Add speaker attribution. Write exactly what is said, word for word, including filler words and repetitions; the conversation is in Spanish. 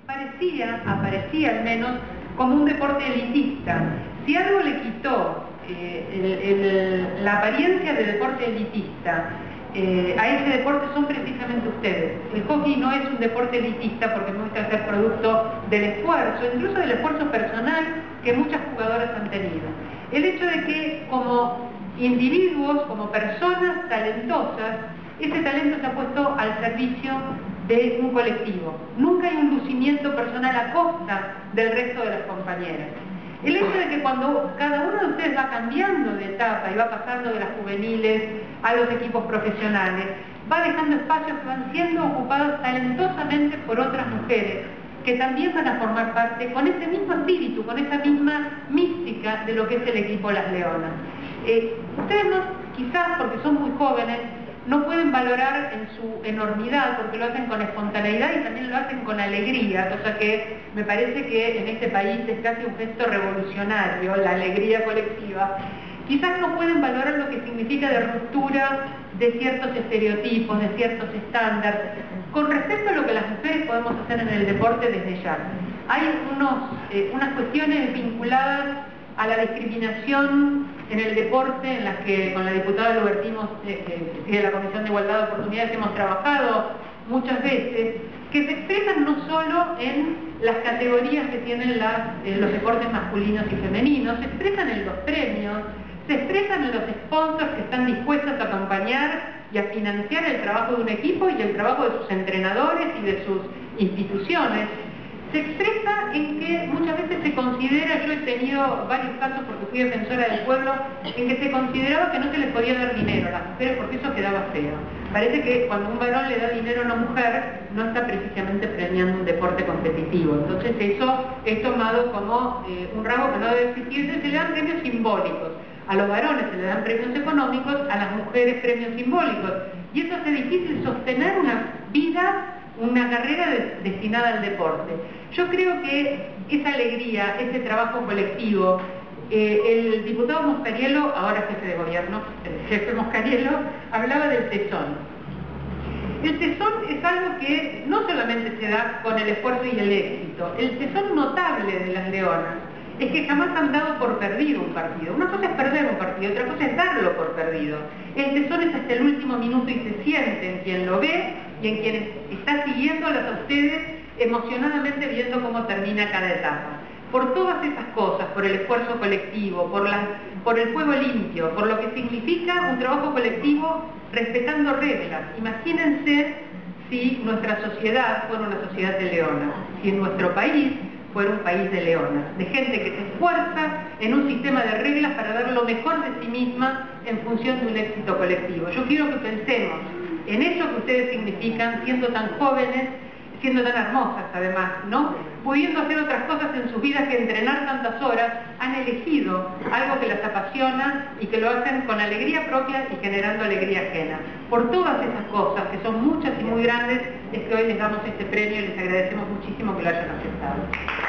Speaker 1: parecía, aparecía al menos, como un deporte elitista. Si algo le quitó eh, el, el, la apariencia de deporte elitista eh, a ese deporte son precisamente ustedes. El hockey no es un deporte elitista porque muestra ser producto del esfuerzo, incluso del esfuerzo personal que muchas jugadoras han tenido. El hecho de que como individuos, como personas talentosas, ese talento se ha puesto al servicio de un colectivo. Nunca hay un lucimiento personal a costa del resto de las compañeras. El hecho de que cuando cada uno de ustedes va cambiando de etapa y va pasando de las juveniles a los equipos profesionales, va dejando espacios que van siendo ocupados talentosamente por otras mujeres que también van a formar parte con ese mismo espíritu, con esa misma mística de lo que es el equipo Las Leonas. Eh, ustedes no, quizás porque son muy jóvenes, no pueden valorar en su enormidad porque lo hacen con espontaneidad y también lo hacen con alegría, cosa que me parece que en este país es casi un gesto revolucionario, la alegría colectiva. Quizás no pueden valorar lo que significa de ruptura de ciertos estereotipos, de ciertos estándares, con respecto a lo que las mujeres podemos hacer en el deporte desde ya. Hay unos, eh, unas cuestiones vinculadas a la discriminación en el deporte, en las que con la diputada Lubertino eh, eh, de la Comisión de Igualdad de Oportunidades hemos trabajado muchas veces, que se expresan no solo en las categorías que tienen las, eh, los deportes masculinos y femeninos, se expresan en los premios, se expresan en los sponsors que están dispuestos a acompañar y a financiar el trabajo de un equipo y el trabajo de sus entrenadores y de sus instituciones. Se expresa en que muchas veces se considera, yo he tenido varios casos porque fui defensora del pueblo, en que se consideraba que no se les podía dar dinero a las mujeres porque eso quedaba feo. Parece que cuando un varón le da dinero a una mujer, no está precisamente premiando un deporte competitivo. Entonces eso es tomado como eh, un rasgo que no debe existir. Entonces se le dan premios simbólicos. A los varones se le dan premios económicos, a las mujeres premios simbólicos. Y eso hace difícil sostener una vida, una carrera de, destinada al deporte. Yo creo que esa alegría, ese trabajo colectivo, eh, el diputado Moscariello, ahora jefe de gobierno, el jefe Moscariello, hablaba del tesón. El tesón es algo que no solamente se da con el esfuerzo y el éxito, el tesón notable de Las Leonas es que jamás han dado por perdido un partido. Una cosa es perder un partido, otra cosa es darlo por perdido. El tesón es hasta el último minuto y se siente en quien lo ve y en quien está siguiéndolas a ustedes emocionadamente viendo cómo termina cada etapa. Por todas esas cosas, por el esfuerzo colectivo, por, la, por el juego limpio, por lo que significa un trabajo colectivo respetando reglas. Imagínense si nuestra sociedad fuera una sociedad de leonas, si en nuestro país fuera un país de leonas, de gente que se esfuerza en un sistema de reglas para dar lo mejor de sí misma en función de un éxito colectivo. Yo quiero que pensemos en eso que ustedes significan, siendo tan jóvenes, siendo tan hermosas además, ¿no? Pudiendo hacer otras cosas en sus vidas que entrenar tantas horas, han elegido algo que las apasiona y que lo hacen con alegría propia y generando alegría ajena. Por todas esas cosas, que son muchas y muy grandes, es que hoy les damos este premio y les agradecemos muchísimo que lo hayan aceptado.